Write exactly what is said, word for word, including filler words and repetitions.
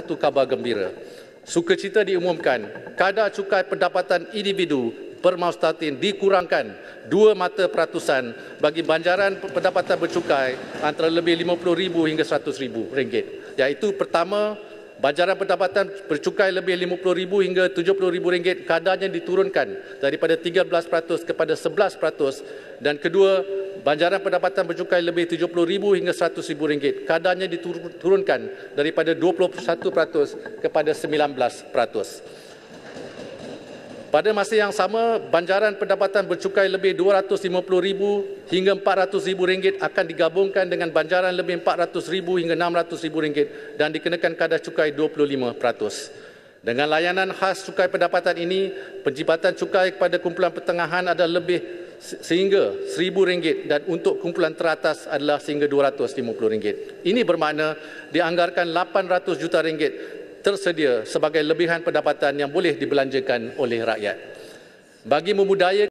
satu khabar gembira. Sukacita diumumkan, kadar cukai pendapatan individu per Maustatin dikurangkan dua mata peratusan bagi banjaran pendapatan bercukai antara lebih lima puluh ribu hingga seratus ribu ringgit. Iaitu pertama, banjaran pendapatan bercukai lebih lima puluh ribu hingga tujuh puluh ribu ringgit kadarnya diturunkan daripada tiga belas peratus kepada sebelas peratus, dan kedua, banjaran pendapatan bercukai lebih tujuh puluh ribu hingga seratus ribu ringgit kadarnya diturunkan daripada dua puluh satu peratus kepada sembilan belas peratus. Pada masa yang sama, banjaran pendapatan bercukai lebih dua ratus lima puluh ribu hingga empat ratus ribu ringgit akan digabungkan dengan banjaran lebih empat ratus ribu hingga enam ratus ribu ringgit dan dikenakan kadar cukai dua puluh lima peratus. Dengan layanan khas cukai pendapatan ini, penjibatan cukai kepada kumpulan pertengahan adalah lebih sehingga seribu ringgit dan untuk kumpulan teratas adalah sehingga dua ratus lima puluh ringgit. Ini bermakna dianggarkan lapan ratus juta ringgit tersedia sebagai lebihan pendapatan yang boleh dibelanjakan oleh rakyat. Bagi memudaya